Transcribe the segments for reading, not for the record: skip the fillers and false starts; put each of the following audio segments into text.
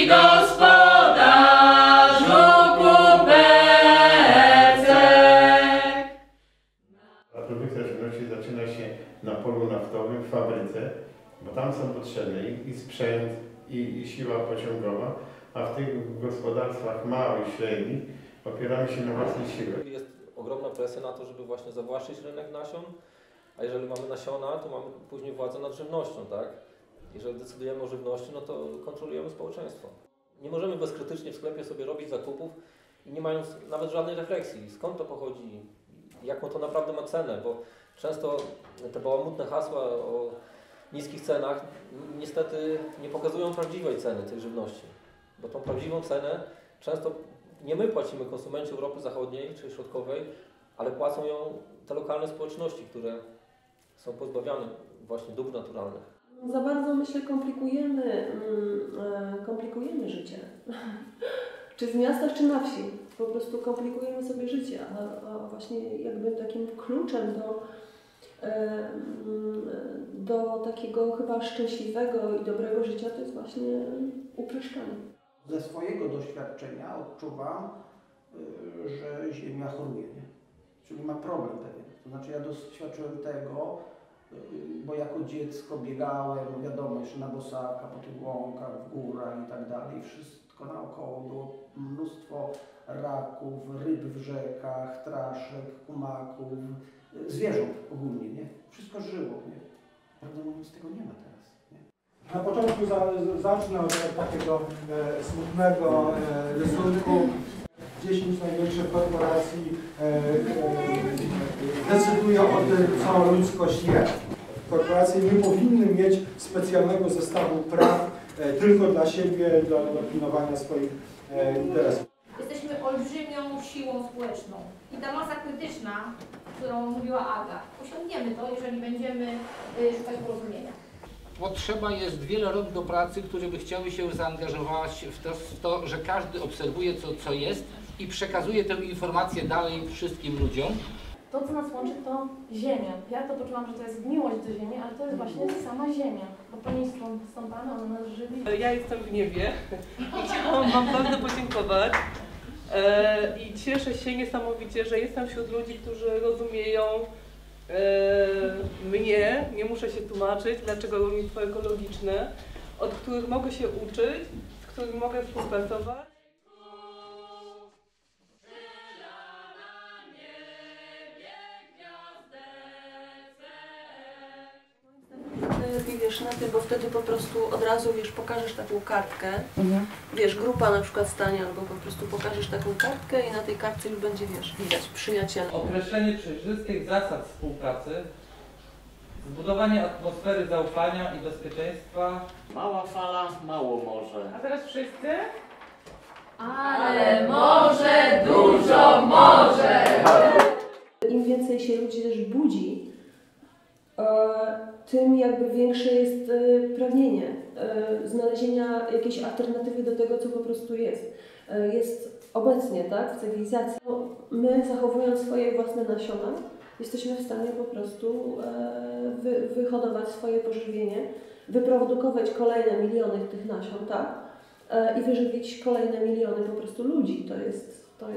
gospodarzu kupecek. Produkcja żywności zaczyna się na polu naftowym, w fabryce, bo tam są potrzebne i sprzęt, i siła pociągowa, a w tych gospodarstwach małych, średnich opieramy się na własnej siłę. Jest ogromna presja na to, żeby właśnie zawłaszczyć rynek nasion, a jeżeli mamy nasiona, to mamy później władzę nad żywnością, tak? Jeżeli decydujemy o żywności, no to kontrolujemy społeczeństwo. Nie możemy bezkrytycznie w sklepie sobie robić zakupów i nie mając nawet żadnej refleksji, skąd to pochodzi, jaką to naprawdę ma cenę, bo często te bałamutne hasła o niskich cenach niestety nie pokazują prawdziwej ceny tej żywności, bo tą prawdziwą cenę często nie my płacimy, konsumenci Europy Zachodniej czy Środkowej, ale płacą ją te lokalne społeczności, które są pozbawiane właśnie dóbr naturalnych. Za bardzo, myślę, komplikujemy życie. Czy w miastach, czy na wsi. Po prostu komplikujemy sobie życie, a właśnie jakby takim kluczem do takiego chyba szczęśliwego i dobrego życia to jest właśnie upraszczanie. Ze swojego doświadczenia odczuwam, że Ziemia choruje, nie? Czyli ma problem pewien. To znaczy ja doświadczyłem tego, bo jako dziecko biegałem, no wiadomo, jeszcze na bosaka, po tych łąkach, w górach i tak dalej. Wszystko naokoło było mnóstwo raków, ryb w rzekach, traszek, kumaków, zwierząt ogólnie, nie? Wszystko żyło, nie? Prawdę mówiąc, tego nie ma teraz. Nie? Na początku zacznę od takiego smutnego rysunku. 10 największych korporacji decyduje o tym, co ludzkość je. Korporacje nie powinny mieć specjalnego zestawu praw tylko dla siebie, do pilnowania swoich interesów. Jesteśmy olbrzymią siłą społeczną i ta masa krytyczna, którą mówiła Aga, osiągniemy to, jeżeli będziemy szukać porozumienia. Potrzeba jest wiele rąk do pracy, które by chciały się zaangażować w to, że każdy obserwuje co jest i przekazuje tę informację dalej wszystkim ludziom. To, co nas łączy, to ziemia. Ja to poczułam, że to jest miłość do ziemi, ale to jest właśnie sama ziemia. Bo po niej stąpamy, ona nas żywi. Ja jestem w niebie i chciałam Wam bardzo podziękować. I cieszę się niesamowicie, że jestem wśród ludzi, którzy rozumieją mnie, nie muszę się tłumaczyć, dlaczego rolnictwo ekologiczne, od których mogę się uczyć, z którymi mogę współpracować. Wiesz, na tym, bo wtedy po prostu od razu, wiesz, pokażesz taką kartkę, wiesz, grupa na przykład stanie, albo po prostu pokażesz taką kartkę i na tej kartce już będzie, wiesz, widać przyjaciela. Określenie przejrzystych zasad współpracy, zbudowanie atmosfery zaufania i bezpieczeństwa. Mała fala, mało morze. A teraz wszyscy? Ale może, dużo może! Im więcej się ludzi też budzi, tym jakby większe jest pragnienie znalezienia jakiejś alternatywy do tego, co po prostu jest obecnie, tak, w cywilizacji. My, zachowując swoje własne nasiona, jesteśmy w stanie po prostu wyhodować swoje pożywienie, wyprodukować kolejne miliony tych nasion, tak, i wyżywić kolejne miliony po prostu ludzi. To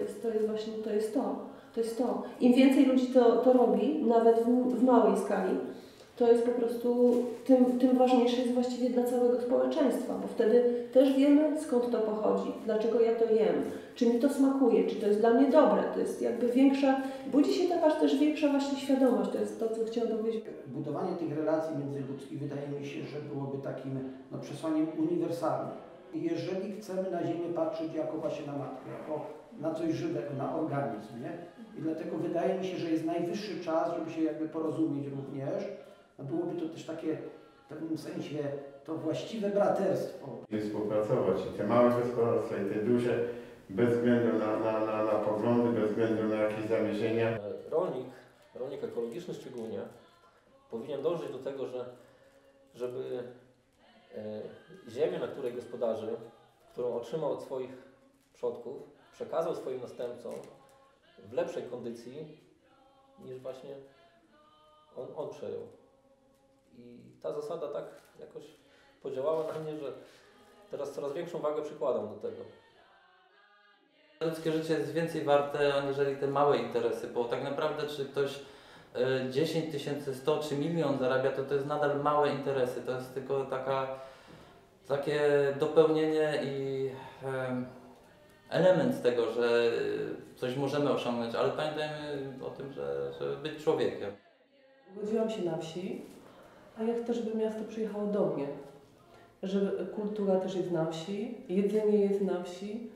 jest to. Im więcej ludzi to robi, nawet w małej skali, to jest po prostu, tym ważniejsze jest właściwie dla całego społeczeństwa, bo wtedy też wiemy, skąd to pochodzi, dlaczego ja to jem, czy mi to smakuje, czy to jest dla mnie dobre, to jest jakby budzi się taka też większa właśnie świadomość, to jest to, co chciałam powiedzieć. Budowanie tych relacji międzyludzkich wydaje mi się, że byłoby takim przesłaniem uniwersalnym. Jeżeli chcemy na Ziemię patrzeć jako właśnie na matkę, jako na coś żywego, na organizm, nie? I dlatego wydaje mi się, że jest najwyższy czas, żeby się jakby porozumieć również. No byłoby to też takie w pewnym sensie to właściwe braterstwo. I współpracować i te małe gospodarstwa i te duże, bez względu na poglądy, bez względu na jakieś zamierzenia. Rolnik ekologiczny szczególnie, powinien dążyć do tego, żeby ziemię, na której gospodarzy, którą otrzymał od swoich przodków, przekazał swoim następcom w lepszej kondycji niż właśnie on przejął. I ta zasada tak jakoś podziałała na mnie, że teraz coraz większą wagę przykładam do tego. Ludzkie życie jest więcej warte aniżeli te małe interesy, bo tak naprawdę czy ktoś 10 tysięcy, 100 czy milion zarabia, to jest nadal małe interesy, to jest tylko takie dopełnienie i element tego, że coś możemy osiągnąć, ale pamiętajmy o tym, żeby być człowiekiem. Urodziłam się na wsi, a ja chcę, żeby miasto przyjechało do mnie. Że kultura też jest na wsi, jedzenie jest na wsi,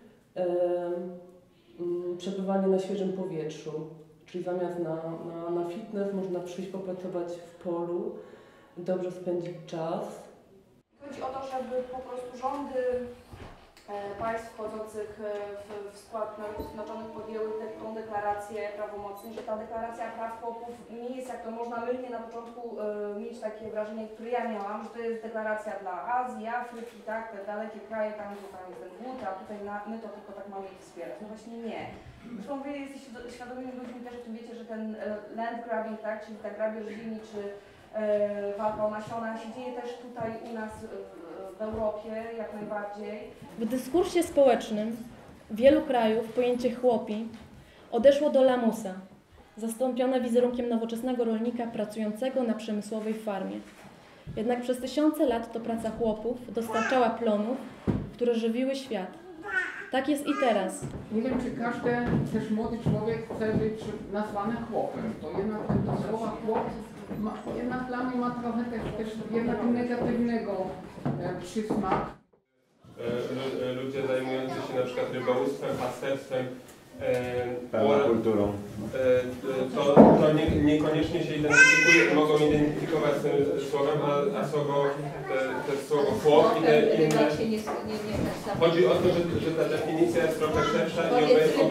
przebywanie na świeżym powietrzu, czyli zamiast na fitness można przyjść popracować w polu, dobrze spędzić czas. Chodzi o to, żeby po prostu rządy państw wchodzących w skład Narodów Zjednoczonych podjęły tą deklarację prawomocnie, że ta deklaracja praw chłopów nie jest, jak to można mylnie na początku mieć takie wrażenie, które ja miałam, że to jest deklaracja dla Azji, Afryki, tak, te dalekie kraje, tam gdzie tam jest ten głód, a tutaj my to tylko tak mamy ich wspierać. No właśnie nie. Zresztą wy jesteście świadomymi ludźmi, też o tym wiecie, że ten land grabbing, tak, czyli ta grabież ziemi, czy walka o nasiona się dzieje też tutaj u nas w Europie jak najbardziej. W dyskursie społecznym wielu krajów pojęcie chłopi odeszło do lamusa, zastąpione wizerunkiem nowoczesnego rolnika pracującego na przemysłowej farmie. Jednak przez tysiące lat to praca chłopów dostarczała plonów, które żywiły świat. Tak jest i teraz. Nie wiem, czy każdy też młody człowiek chce być nazwany chłopem. To jednak to słowo chłop jednak dla mnie ma trochę też jednak negatywnego przysmak. Ludzie zajmujący się na przykład rybołówstwem, pasterstwem, permakulturą, to niekoniecznie się mogą identyfikować z tym słowem, a słowo, te słowo chłop i te inne. Chodzi o to, że ta definicja jest trochę szersza i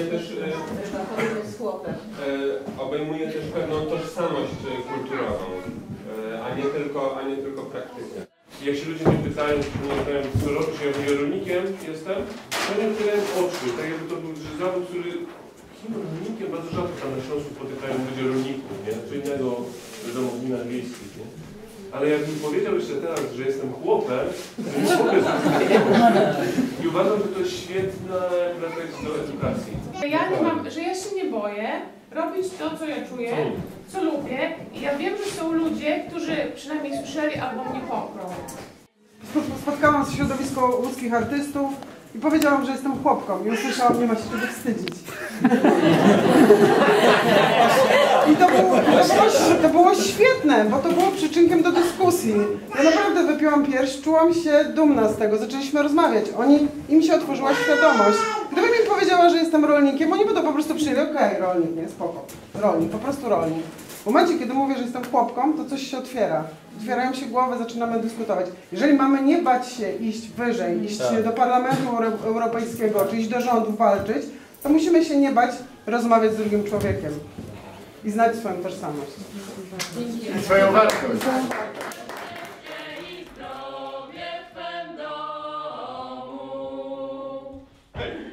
obejmuje też pewną tożsamość kulturową, a nie tylko praktykę. Jak się ludzie mnie pytają, co robisz, ja mówię, rolnikiem jestem, to nie otwierają oczy, tak jakby to był zawód, który kim rolnikiem, bardzo rzadko tam na Śląsku spotykają ludzie rolników, nie? Czy innego, wiadomo, w gminach wiejskich, nie? Ale jakbym powiedział jeszcze teraz, że jestem chłopem, to nie mogę i uważam, że to jest świetny pretekst do edukacji. Ja się nie boję robić to, co ja czuję, co lubię i ja wiem, że są ludzie, którzy przynajmniej słyszeli albo mnie poprą. Spotkałam się środowisko łódzkich artystów i powiedziałam, że jestem chłopką i usłyszałam, nie ma się czego wstydzić. I to było świetne, bo to było przyczynkiem do dyskusji. Ja naprawdę wypiłam pierś, czułam się dumna z tego, zaczęliśmy rozmawiać. Im się otworzyła świadomość. Gdybym im powiedziała, że jestem rolnikiem, oni by to po prostu przyjęli, okej, rolnik, nie, spoko. Rolnik, po prostu rolnik. W momencie, kiedy mówię, że jestem chłopką, to coś się otwiera. Otwierają się głowy, zaczynamy dyskutować. Jeżeli mamy nie bać się iść wyżej, iść do Parlamentu Europejskiego, czy iść do rządu walczyć, to musimy się nie bać rozmawiać z drugim człowiekiem i znać swoją tożsamość. I swoją wartość. Hey.